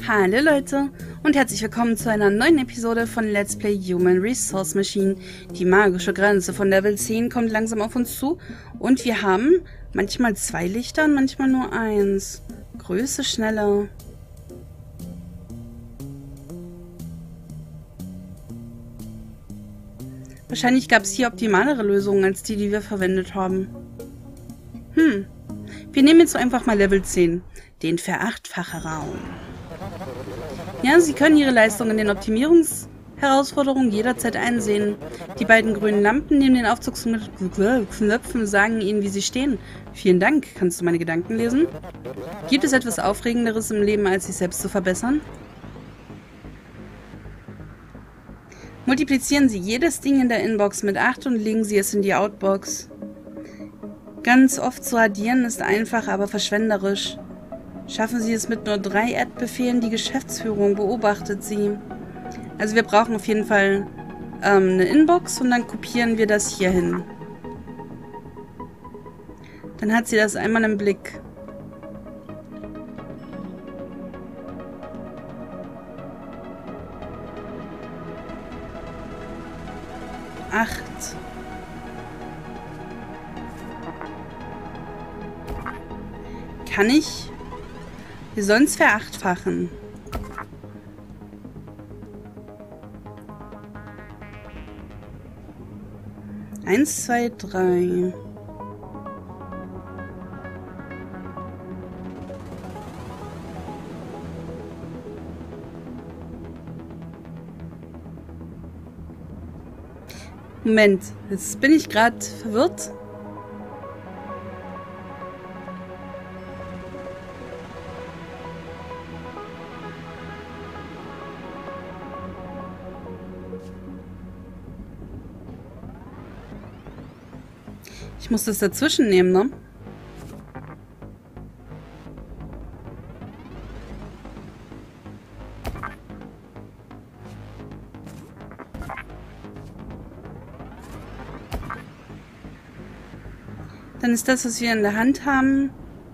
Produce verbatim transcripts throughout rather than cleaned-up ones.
Hallo Leute und herzlich willkommen zu einer neuen Episode von Let's Play Human Resource Machine. Die magische Grenze von Level zehn kommt langsam auf uns zu und wir haben manchmal zwei Lichter und manchmal nur eins. Größe schneller. Wahrscheinlich gab es hier optimalere Lösungen als die, die wir verwendet haben. Hm. Wir nehmen jetzt einfach mal Level zehn. Den Verachtfacher-Raum. Ja, Sie können Ihre Leistung in den Optimierungsherausforderungen jederzeit einsehen. Die beiden grünen Lampen neben den Aufzugsknöpfen sagen Ihnen, wie Sie stehen. Vielen Dank. Kannst du meine Gedanken lesen? Gibt es etwas Aufregenderes im Leben, als sich selbst zu verbessern? Multiplizieren Sie jedes Ding in der Inbox mit acht und legen Sie es in die Outbox. Ganz oft zu addieren ist einfach, aber verschwenderisch. Schaffen Sie es mit nur drei Add-Befehlen, die Geschäftsführung beobachtet Sie. Also wir brauchen auf jeden Fall ähm, eine Inbox und dann kopieren wir das hier hin. Dann hat sie das einmal im Blick. Acht. Kann ich? Wir sollen es verachtfachen. Eins, zwei, drei. Moment, jetzt bin ich gerade verwirrt. Ich muss das dazwischen nehmen, ne? Dann ist das, was wir in der Hand haben,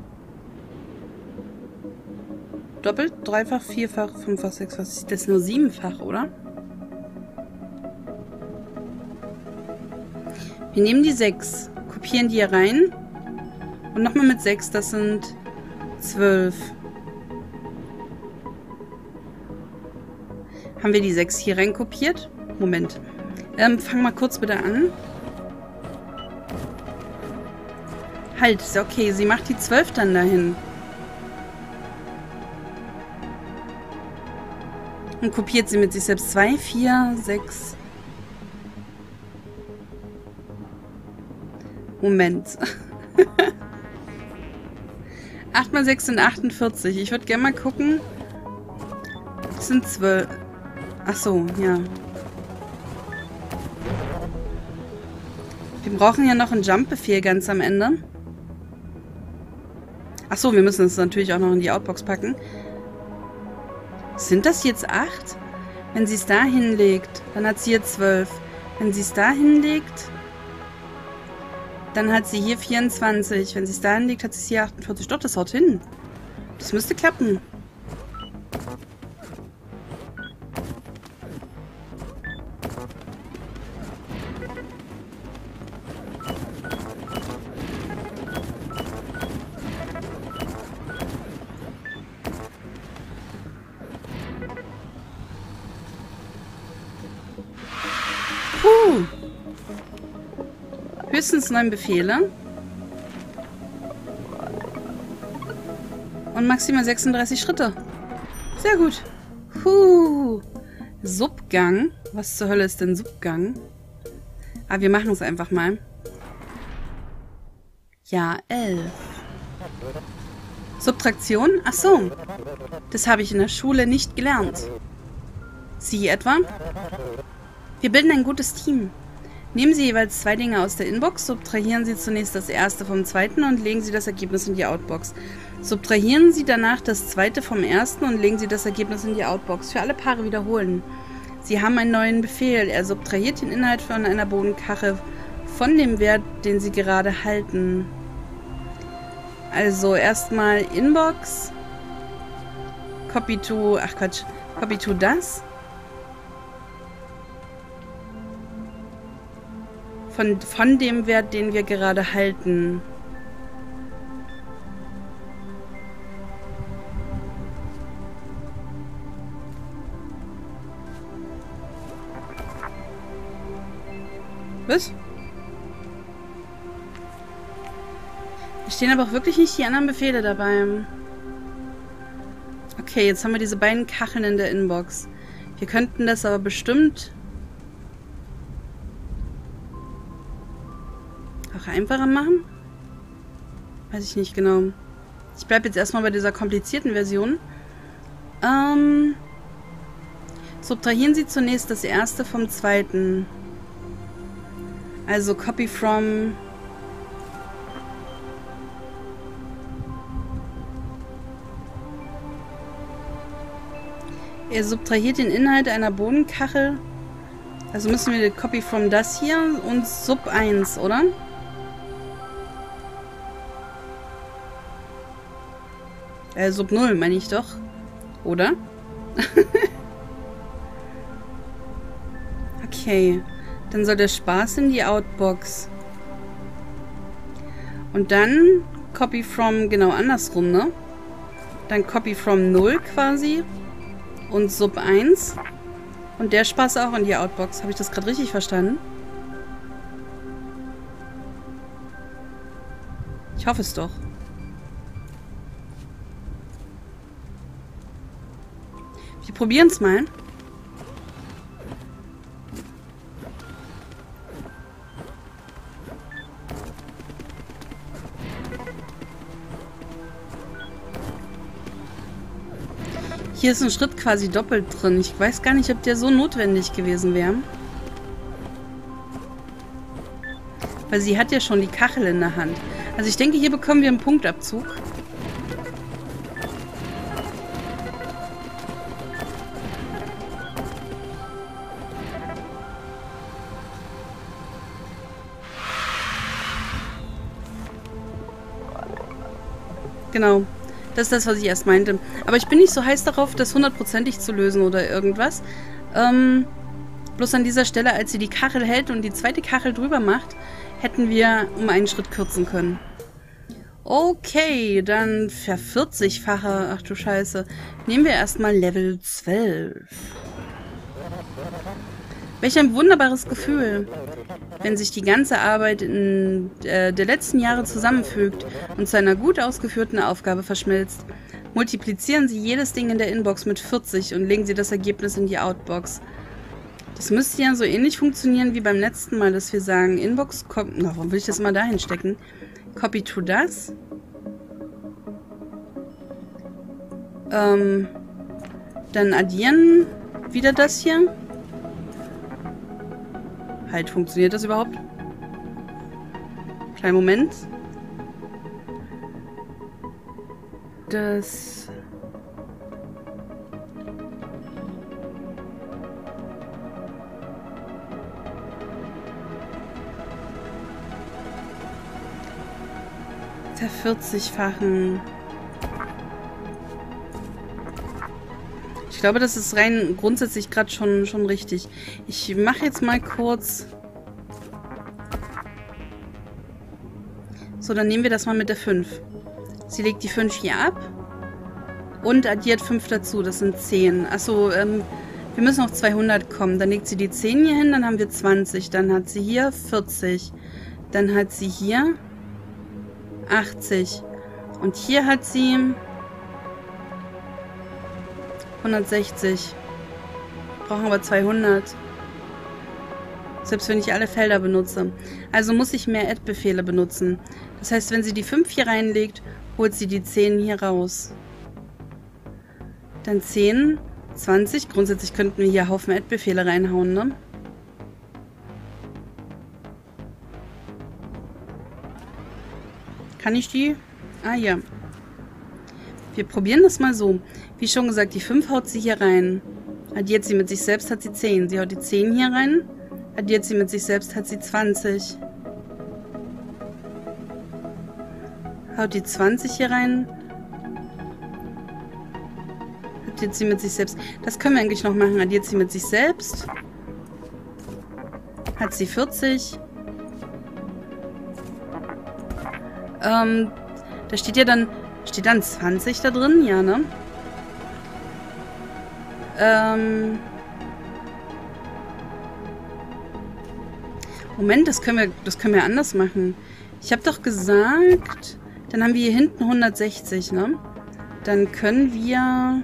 doppelt, dreifach, vierfach, fünffach, sechsfach. Das ist nur siebenfach, oder? Wir nehmen die sechs, kopieren die hier rein und nochmal mit sechs, das sind zwölf. Haben wir die sechs hier rein kopiert? Moment. Ähm, fang mal kurz bitte an. Halt, ist okay, sie macht die zwölf dann dahin. Und kopiert sie mit sich selbst zwei, vier, sechs. Moment. acht mal sechs sind achtundvierzig. Ich würde gerne mal gucken. Das sind zwölf. Ach so, ja. Wir brauchen ja noch einen Jump-Befehl ganz am Ende. Ach so, wir müssen es natürlich auch noch in die Outbox packen. Sind das jetzt acht? Wenn sie es da hinlegt, dann hat sie hier zwölf. Wenn sie es da hinlegt, dann hat sie hier vierundzwanzig. Wenn sie es da hinlegt, hat sie hier achtundvierzig. Doch, das haut hin. Das müsste klappen. Puh. Höchstens neun Befehle. Und maximal sechsunddreißig Schritte. Sehr gut. Puh. Subgang. Was zur Hölle ist denn Subgang? Ah, wir machen es einfach mal. Ja, elf. Subtraktion? Ach so. Das habe ich in der Schule nicht gelernt. Sie etwa? Wir bilden ein gutes Team. Nehmen Sie jeweils zwei Dinge aus der Inbox, subtrahieren Sie zunächst das erste vom zweiten und legen Sie das Ergebnis in die Outbox. Subtrahieren Sie danach das zweite vom ersten und legen Sie das Ergebnis in die Outbox. Für alle Paare wiederholen. Sie haben einen neuen Befehl. Er subtrahiert den Inhalt von einer Bodenkache von dem Wert, den Sie gerade halten. Also erstmal Inbox Copy to, ach Quatsch, Copy to das. Von, von dem Wert, den wir gerade halten. Was? Es stehen aber auch wirklich nicht die anderen Befehle dabei. Okay, jetzt haben wir diese beiden Kacheln in der Inbox. Wir könnten das aber bestimmt auch einfacher machen. Weiß ich nicht genau. Ich bleibe jetzt erstmal bei dieser komplizierten Version. Ähm, subtrahieren Sie zunächst das erste vom zweiten. Also copy from... Er subtrahiert den Inhalt einer Bodenkachel. Also müssen wir copy from das hier und sub eins, oder? Äh, sub null meine ich doch. Oder? Okay. Dann soll der Spaß in die Outbox. Und dann copy from, genau andersrum, ne? Dann copy from null quasi. Und sub eins. Und der Spaß auch in die Outbox. Habe ich das gerade richtig verstanden? Ich hoffe es doch. Wir probieren es mal. Hier ist ein Schritt quasi doppelt drin. Ich weiß gar nicht, ob der so notwendig gewesen wäre. Weil sie hat ja schon die Kachel in der Hand. Also ich denke, hier bekommen wir einen Punktabzug. Genau. Das ist das, was ich erst meinte. Aber ich bin nicht so heiß darauf, das hundertprozentig zu lösen oder irgendwas. Ähm, bloß an dieser Stelle, als sie die Kachel hält und die zweite Kachel drüber macht, hätten wir um einen Schritt kürzen können. Okay, dann vervierzigfache. Ach du Scheiße. Nehmen wir erstmal Level zwölf. Welch ein wunderbares Gefühl, wenn sich die ganze Arbeit in, äh, der letzten Jahre zusammenfügt und zu einer gut ausgeführten Aufgabe verschmilzt. Multiplizieren Sie jedes Ding in der Inbox mit vierzig und legen Sie das Ergebnis in die Outbox. Das müsste ja so ähnlich funktionieren wie beim letzten Mal, dass wir sagen, Inbox, na, warum will ich das mal dahin stecken? Copy to das. Ähm, dann addieren wieder das hier. Halt, funktioniert das überhaupt? Kleinen Moment. Das... Vervierzigfachen. Ich glaube, das ist rein grundsätzlich gerade schon, schon richtig. Ich mache jetzt mal kurz... So, dann nehmen wir das mal mit der fünf. Sie legt die fünf hier ab und addiert fünf dazu. Das sind zehn. Achso, ähm, wir müssen auf zweihundert kommen. Dann legt sie die zehn hier hin, dann haben wir zwanzig. Dann hat sie hier vierzig. Dann hat sie hier achtzig. Und hier hat sie... hundertsechzig. Brauchen aber zweihundert. Selbst wenn ich alle Felder benutze. Also muss ich mehr Add-Befehle benutzen. Das heißt, wenn sie die fünf hier reinlegt, holt sie die zehn hier raus. Dann zehn, zwanzig. Grundsätzlich könnten wir hier Haufen Add-Befehle reinhauen, ne? Kann ich die? Ah ja. Wir probieren das mal so. Wie schon gesagt, die fünf haut sie hier rein. Addiert sie mit sich selbst, hat sie zehn. Sie haut die zehn hier rein. Addiert sie mit sich selbst, hat sie zwanzig. Haut die zwanzig hier rein. Addiert sie mit sich selbst. Das können wir eigentlich noch machen. Addiert sie mit sich selbst. Hat sie vierzig. Ähm, da steht ja dann... Steht dann zwanzig da drin? Ja, ne? Ähm... Moment, das können wir, das können wir anders machen. Ich habe doch gesagt... Dann haben wir hier hinten hundertsechzig, ne? Dann können wir...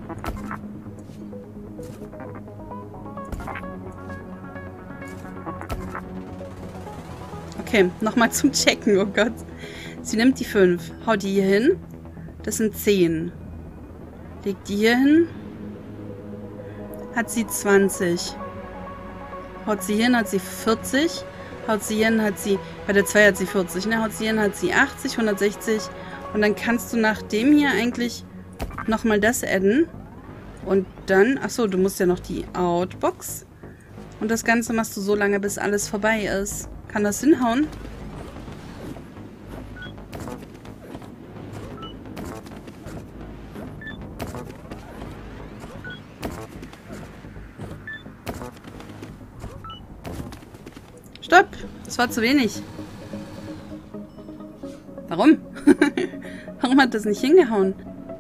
Okay, nochmal zum Checken, oh Gott. Sie nimmt die fünf, haut die hier hin. Das sind zehn. Legt die hier hin. Hat sie zwanzig. Haut sie hin, hat sie vierzig. Haut sie hin, hat sie... Bei der zwei hat sie vierzig, ne? Haut sie hin, hat sie achtzig, hundertsechzig. Und dann kannst du nach dem hier eigentlich nochmal das adden. Und dann... Achso, du musst ja noch die Outbox. Und das Ganze machst du so lange, bis alles vorbei ist. Kann das hinhauen? Stopp! Das war zu wenig. Warum? Warum hat das nicht hingehauen?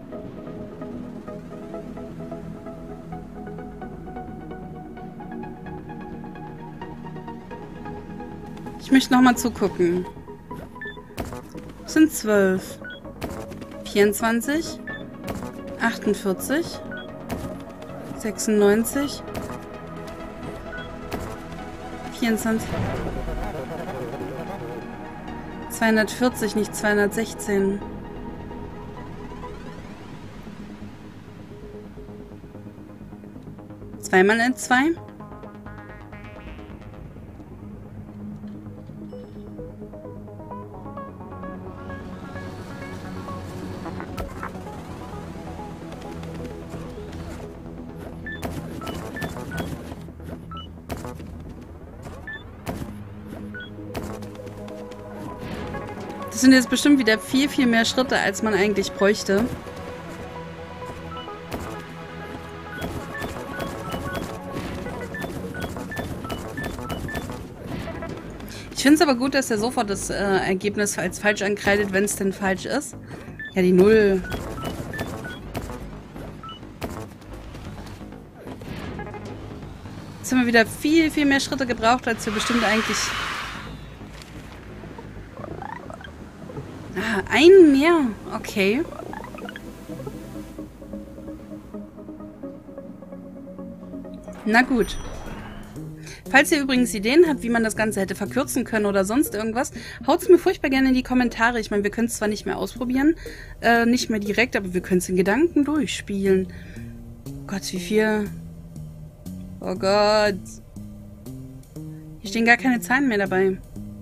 Ich möchte nochmal zugucken. Das sind zwölf. vierundzwanzig. achtundvierzig. sechsundneunzig. vierundzwanzig. zweihundertvierzig, nicht zweihundertsechzehn. Zweimal in zwei. Das sind jetzt bestimmt wieder viel, viel mehr Schritte, als man eigentlich bräuchte. Ich finde es aber gut, dass er sofort das äh, Ergebnis als falsch ankreidet, wenn es denn falsch ist. Ja, die Null. Jetzt haben wir wieder viel, viel mehr Schritte gebraucht, als wir bestimmt eigentlich... Ah, ein mehr. Okay. Na gut. Falls ihr übrigens Ideen habt, wie man das Ganze hätte verkürzen können oder sonst irgendwas, haut es mir furchtbar gerne in die Kommentare. Ich meine, wir können es zwar nicht mehr ausprobieren, äh, nicht mehr direkt, aber wir können es in Gedanken durchspielen. Gott, wie viel... Oh Gott. Hier stehen gar keine Zahlen mehr dabei.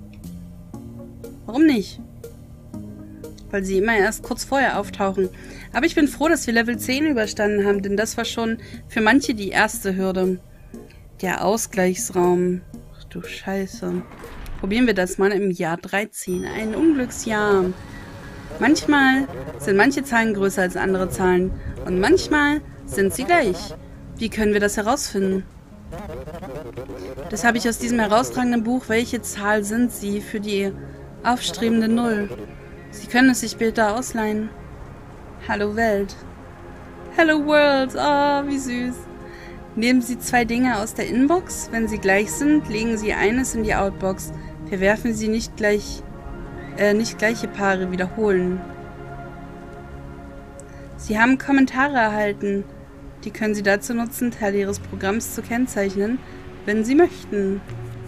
Warum nicht? Weil sie immer erst kurz vorher auftauchen. Aber ich bin froh, dass wir Level zehn überstanden haben, denn das war schon für manche die erste Hürde. Der Ausgleichsraum. Ach du Scheiße. Probieren wir das mal im Jahr dreizehn. Ein Unglücksjahr. Manchmal sind manche Zahlen größer als andere Zahlen. Und manchmal sind sie gleich. Wie können wir das herausfinden? Das habe ich aus diesem herausragenden Buch. Welche Zahl sind sie für die aufstrebende Null? Sie können es sich später ausleihen. Hallo Welt. Hello World. Oh, wie süß. Nehmen Sie zwei Dinge aus der Inbox. Wenn sie gleich sind, legen Sie eines in die Outbox. Verwerfen Sie nicht gleich, äh, nicht gleiche Paare wiederholen. Sie haben Kommentare erhalten. Die können Sie dazu nutzen, Teile Ihres Programms zu kennzeichnen, wenn Sie möchten.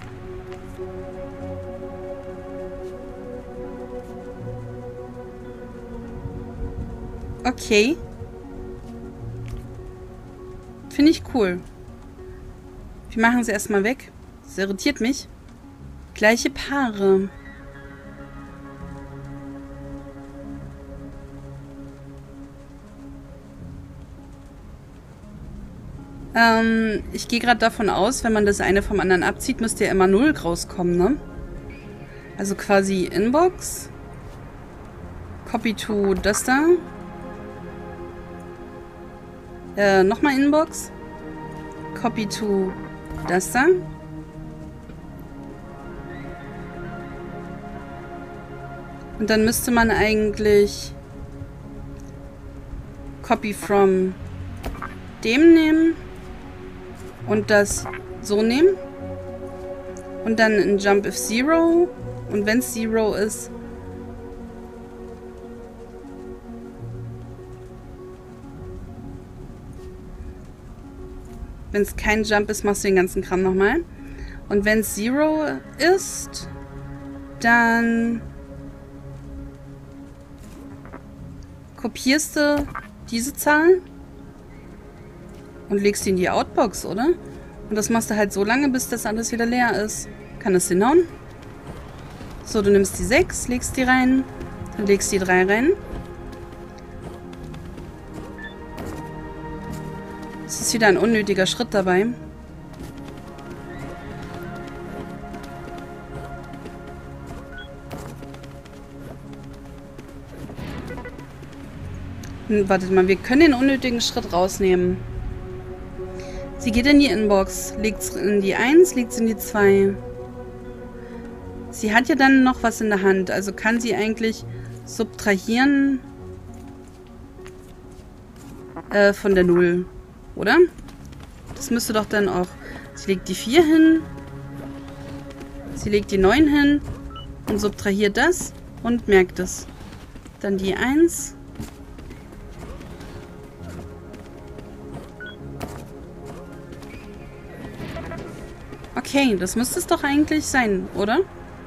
Okay. Finde ich cool. Wir machen sie erstmal weg. Das irritiert mich. Gleiche Paare. Ähm, ich gehe gerade davon aus, wenn man das eine vom anderen abzieht, müsste ja immer null rauskommen, ne? Also quasi Inbox. Copy to das da. Äh, nochmal Inbox. Copy to das da. Und dann müsste man eigentlich Copy from dem nehmen und das so nehmen. Und dann ein Jump if Zero. Und wenn es Zero ist, wenn es kein Jump ist, machst du den ganzen Kram nochmal. Und wenn es Zero ist, dann kopierst du diese Zahl und legst die in die Outbox, oder? Und das machst du halt so lange, bis das alles wieder leer ist. Kann das hinhauen? So, du nimmst die sechs, legst die rein, dann legst die drei rein. Es ist wieder ein unnötiger Schritt dabei. Hm, wartet mal, wir können den unnötigen Schritt rausnehmen. Sie geht in die Inbox, legt es in die eins, legt es in die zwei. Sie hat ja dann noch was in der Hand, also kann sie eigentlich subtrahieren äh, von der null, oder? Das müsste doch dann auch... Sie legt die vier hin, sie legt die neun hin und subtrahiert das und merkt es. Dann die eins. Okay, das müsste es doch eigentlich sein, oder?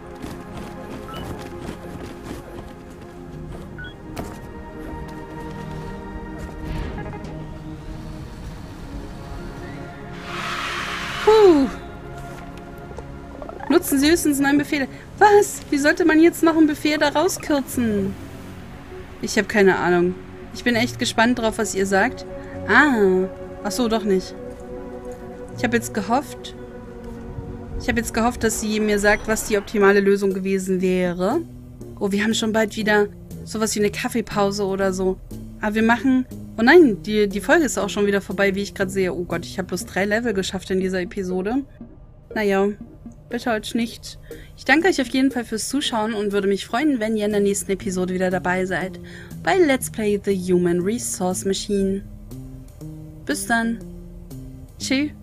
Puh. Nutzen Sie höchstens neun Befehle. Was? Wie sollte man jetzt noch einen Befehl da rauskürzen? Ich habe keine Ahnung. Ich bin echt gespannt drauf, was ihr sagt. Ah. Ach so, doch nicht. Ich habe jetzt gehofft... Ich habe jetzt gehofft, dass sie mir sagt, was die optimale Lösung gewesen wäre. Oh, wir haben schon bald wieder sowas wie eine Kaffeepause oder so. Aber wir machen... Oh nein, die, die Folge ist auch schon wieder vorbei, wie ich gerade sehe. Oh Gott, ich habe bloß drei Level geschafft in dieser Episode. Naja, bitte heute nicht. Ich danke euch auf jeden Fall fürs Zuschauen und würde mich freuen, wenn ihr in der nächsten Episode wieder dabei seid. Bei Let's Play The Human Resource Machine. Bis dann. Tschüss.